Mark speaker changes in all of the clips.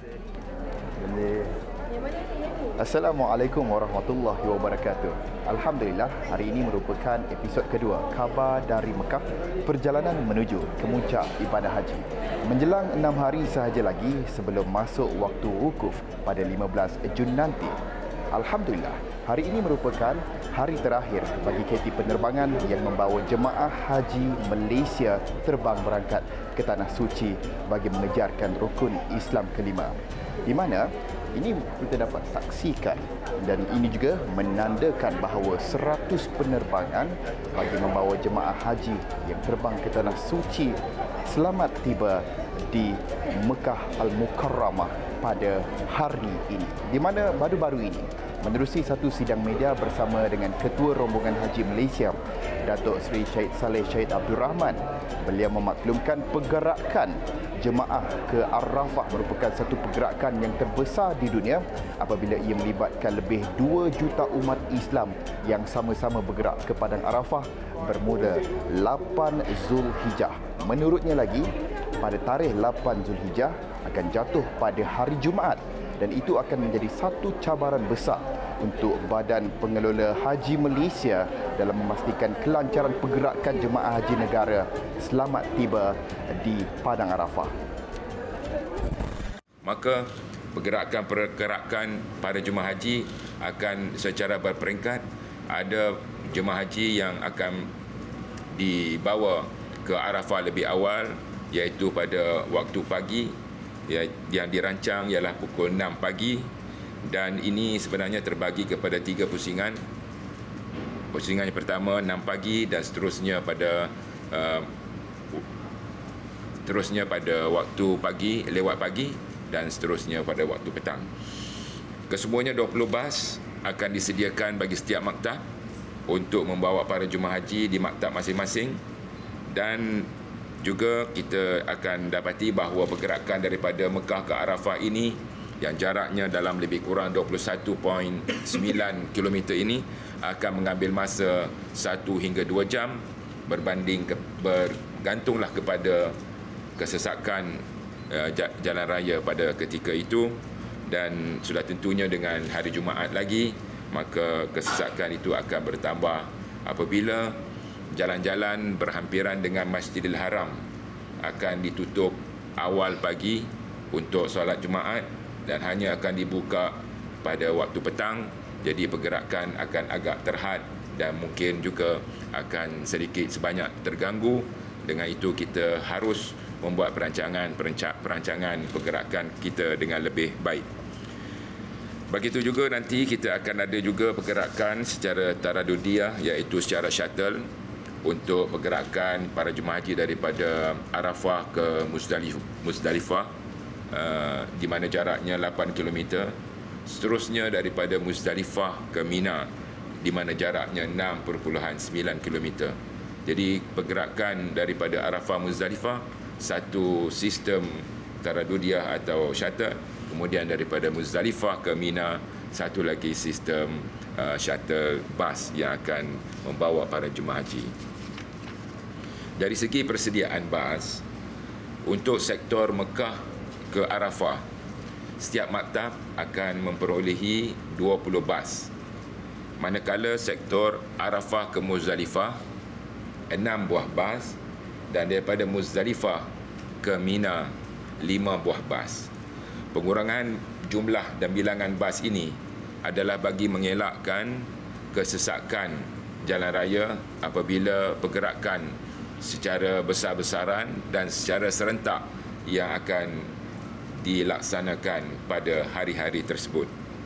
Speaker 1: Boleh. Assalamualaikum warahmatullahi wabarakatuh. Alhamdulillah, hari ini merupakan episod kedua Khabar dari Mekah, perjalanan menuju kemuncak ibadah haji. Menjelang 6 hari sahaja lagi sebelum masuk waktu wukuf pada 15 Jun nanti. Alhamdulillah, hari ini merupakan hari terakhir bagi KT penerbangan yang membawa jemaah haji Malaysia terbang berangkat ke Tanah Suci bagi mengejarkan rukun Islam kelima. Di mana ini kita dapat saksikan dan ini juga menandakan bahawa 100 penerbangan bagi membawa jemaah haji yang terbang ke Tanah Suci selamat tiba di Mekah Al-Mukarramah pada hari ini. Di mana baru-baru ini menerusi satu sidang media bersama dengan Ketua Rombongan Haji Malaysia, Datuk Seri Syed Saleh Syed Abdul Rahman. Beliau memaklumkan pergerakan jemaah ke Arafah merupakan satu pergerakan yang terbesar di dunia apabila ia melibatkan lebih 2 juta umat Islam yang sama-sama bergerak ke Padang Arafah bermula 8 Zulhijjah. Menurutnya lagi, pada tarikh 8 Zulhijjah akan jatuh pada hari Jumaat dan itu akan menjadi satu cabaran besar untuk Badan Pengelola Haji Malaysia dalam memastikan kelancaran pergerakan jemaah haji negara selamat tiba di Padang Arafah.
Speaker 2: Maka pergerakan para jemaah haji akan secara berperingkat. Ada jemaah haji yang akan dibawa ke Arafah lebih awal, iaitu pada waktu pagi, yang dirancang ialah pukul 6 pagi, dan ini sebenarnya terbagi kepada 3 pusingan. Pusingan yang pertama 6 pagi dan seterusnya pada waktu pagi, lewat pagi, dan seterusnya pada waktu petang. Kesemuanya 20 bas akan disediakan bagi setiap maktab untuk membawa para jemaah haji di maktab masing-masing. Dan juga kita akan dapati bahawa pergerakan daripada Mekah ke Arafah ini yang jaraknya dalam lebih kurang 21.9 km ini akan mengambil masa 1 hingga 2 jam bergantunglah kepada kesesakan jalan raya pada ketika itu, dan sudah tentunya dengan hari Jumaat lagi maka kesesakan itu akan bertambah apabila jalan-jalan berhampiran dengan Masjidil Haram akan ditutup awal pagi untuk solat Jumaat dan hanya akan dibuka pada waktu petang. Jadi pergerakan akan agak terhad dan mungkin juga akan sedikit sebanyak terganggu. Dengan itu kita harus membuat perancangan pergerakan kita dengan lebih baik. Begitu juga nanti kita akan ada juga pergerakan secara taradudiah, iaitu secara shuttle untuk pergerakan para jemaah haji daripada Arafah ke Muzdalifah, di mana jaraknya 8 km. Seterusnya daripada Muzdalifah ke Mina, di mana jaraknya 6.9 km. Jadi pergerakan daripada Arafah Muzdalifah satu sistem taradudiah atau shuttle, kemudian daripada Muzdalifah ke Mina satu lagi sistem shuttle bus yang akan membawa para jemaah haji. Dari segi persediaan bas, untuk sektor Mekah ke Arafah, setiap maktab akan memperolehi 20 bas. Manakala sektor Arafah ke Muzdalifah, 6 buah bas, dan daripada Muzdalifah ke Mina, 5 buah bas. Pengurangan jumlah dan bilangan bas ini adalah bagi mengelakkan kesesakan jalan raya apabila pergerakan secara besar-besaran dan secara serentak yang akan dilaksanakan pada hari-hari tersebut.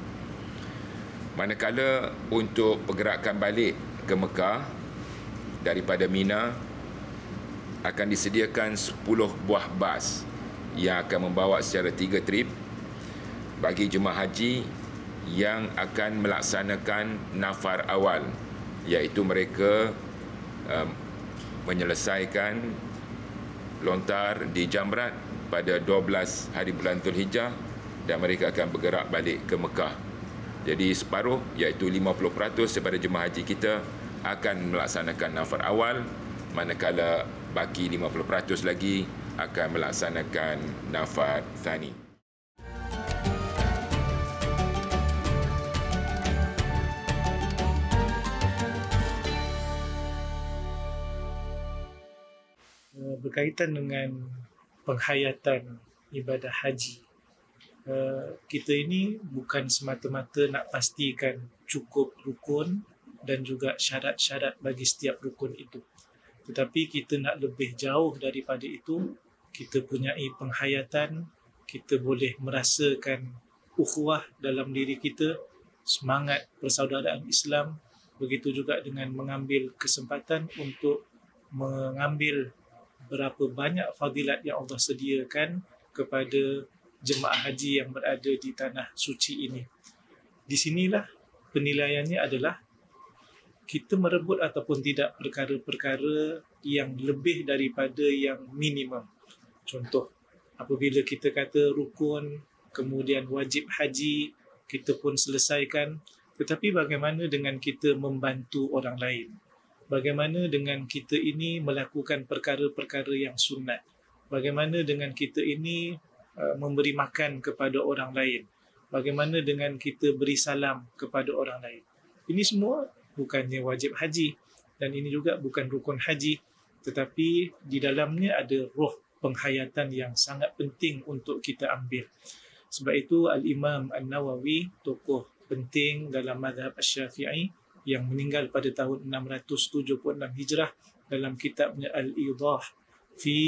Speaker 2: Manakala untuk pergerakan balik ke Mekah daripada Mina akan disediakan 10 buah bas yang akan membawa secara 3 trip bagi jemaah haji yang akan melaksanakan nafar awal, iaitu mereka menyelesaikan lontar di Jamrat pada 12 hari bulan Zulhijjah dan mereka akan bergerak balik ke Mekah. Jadi separuh, iaitu 50% daripada jemaah haji kita akan melaksanakan nafar awal, manakala baki 50% lagi akan melaksanakan nafar thani.
Speaker 3: berkaitan dengan penghayatan ibadah haji, kita ini bukan semata-mata nak pastikan cukup rukun dan juga syarat-syarat bagi setiap rukun itu. Tetapi kita nak lebih jauh daripada itu. Kita punyai penghayatan, kita boleh merasakan ukhuwah dalam diri kita, semangat persaudaraan Islam. Begitu juga dengan mengambil kesempatan untuk mengambil berapa banyak fadilat yang Allah sediakan kepada jemaah haji yang berada di tanah suci ini. Di sinilah penilaiannya adalah kita merebut ataupun tidak perkara-perkara yang lebih daripada yang minimum. Contoh, apabila kita kata rukun, kemudian wajib haji, kita pun selesaikan. Tetapi bagaimana dengan kita membantu orang lain? Bagaimana dengan kita ini melakukan perkara-perkara yang sunat? Bagaimana dengan kita ini memberi makan kepada orang lain? Bagaimana dengan kita beri salam kepada orang lain? Ini semua bukannya wajib haji dan ini juga bukan rukun haji, tetapi di dalamnya ada roh penghayatan yang sangat penting untuk kita ambil. Sebab itu Al-Imam An-Nawawi, tokoh penting dalam mazhab Asy-Syafi'i yang meninggal pada tahun 676 Hijrah, dalam kitabnya Al-Idah fi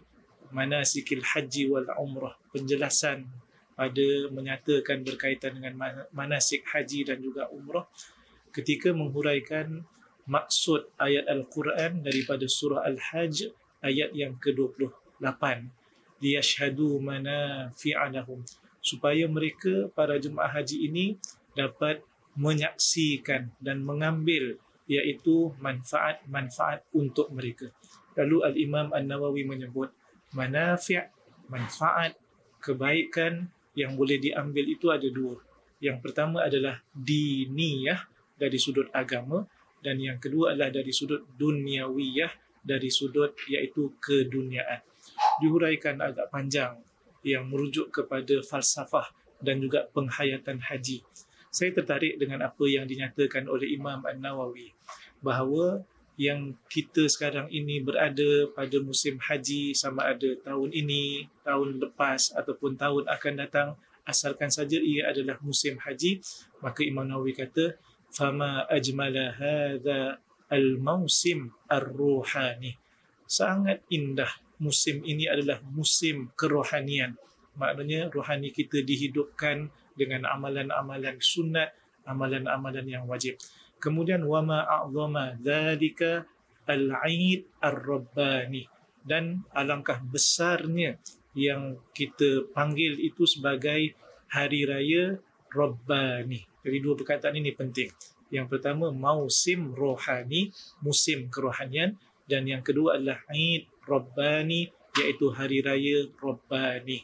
Speaker 3: Manasikil Haji wal Umrah, penjelasan pada menyatakan berkaitan dengan manasik haji dan juga umrah, ketika menghuraikan maksud ayat Al-Quran daripada surah Al-Hajj ayat yang ke-28, liyashhadu manafi'a lahum, supaya mereka para jemaah haji ini dapat menyaksikan dan mengambil iaitu manfaat-manfaat untuk mereka. Lalu Al-Imam An-Nawawi menyebut manafi', manfaat, kebaikan yang boleh diambil itu ada dua. Yang pertama adalah diniyah, dari sudut agama, dan yang kedua adalah dari sudut duniawiyah, dari sudut iaitu keduniaan. Dihuraikan agak panjang yang merujuk kepada falsafah dan juga penghayatan haji. Saya tertarik dengan apa yang dinyatakan oleh Imam An-Nawawi, bahawa yang kita sekarang ini berada pada musim haji, sama ada tahun ini, tahun lepas ataupun tahun akan datang, asalkan saja ia adalah musim haji, maka Imam Nawawi kata fama ajmala hadza al-mausim ar-ruhani. Sangat indah musim ini adalah musim kerohanian. Maknanya rohani kita dihidupkan dengan amalan-amalan sunat, amalan-amalan yang wajib. Kemudian wama a'zama dzalika al-'aid ar-rabbani, dan alangkah besarnya yang kita panggil itu sebagai hari raya Rabbani. Jadi dua perkataan ini penting. Yang pertama mausim rohani, musim kerohanian, dan yang kedua adalah Eid Rabbani, iaitu hari raya Rabbani.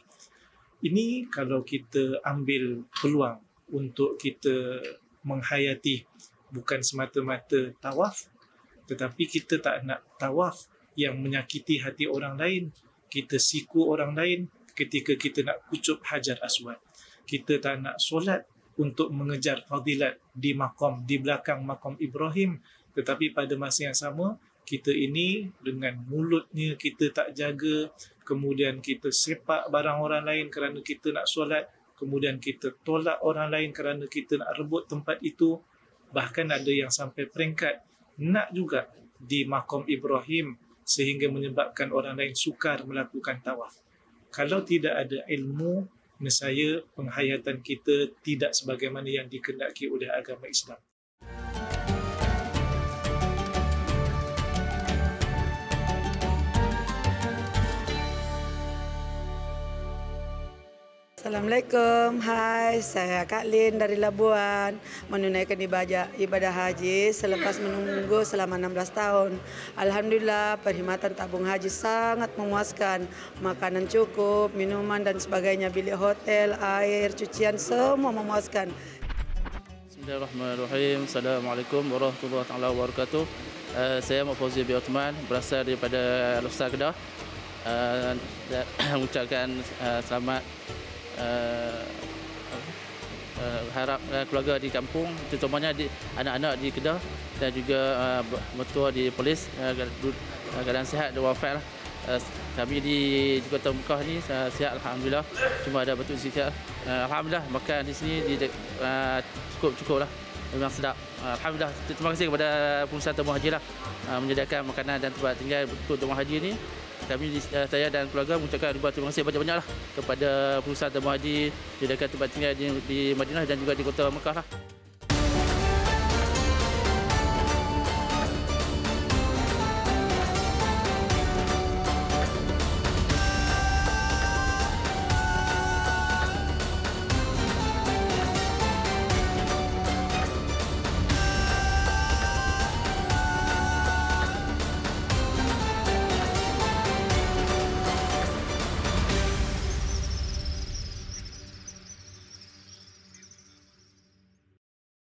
Speaker 3: Ini kalau kita ambil peluang untuk kita menghayati bukan semata-mata tawaf, tetapi kita tak nak tawaf yang menyakiti hati orang lain, kita siku orang lain ketika kita nak kucup Hajar Aswad. Kita tak nak solat untuk mengejar fadilat di makam, di belakang makam Ibrahim, tetapi pada masa yang sama kita ini dengan mulutnya kita tak jaga, kemudian kita sepak barang orang lain kerana kita nak solat, kemudian kita tolak orang lain kerana kita nak rebut tempat itu. Bahkan ada yang sampai peringkat nak juga di makam Ibrahim sehingga menyebabkan orang lain sukar melakukan tawaf. Kalau tidak ada ilmu, nescaya penghayatan kita tidak sebagaimana yang dikehendaki oleh agama Islam.
Speaker 4: Assalamualaikum, hai, saya Kak Lin dari Labuan, menunaikan ibadah haji selepas menunggu selama 16 tahun. Alhamdulillah, perkhidmatan tabung haji sangat memuaskan. Makanan cukup, minuman dan sebagainya, bilik hotel, air, cucian, semua memuaskan.
Speaker 5: Bismillahirrahmanirrahim. Assalamualaikum warahmatullahi wabarakatuh. Saya Muhammad Fauzi bin Uthman, berasal daripada Lusa Kedah. Mengucapkan selamat harap keluarga di kampung, terutamanya anak-anak di Kedah dan juga mertua di polis keadaan sihat dan wafat. Kami di Kota Mekah ni sihat alhamdulillah. Cuma ada batuk sikit. Alhamdulillah makan di sini cukup lah. Memang sedap. Alhamdulillah. Terima kasih kepada Pengurusan Tamu Haji lah menyediakan makanan dan tempat tinggal untuk Tamu Haji ni. Saya dan keluarga mengucapkan ribuan terima kasih banyak-banyak lah kepada Pengurusan Tamu Haji menyediakan tempat tinggal di Madinah dan juga di Kota Mekah lah.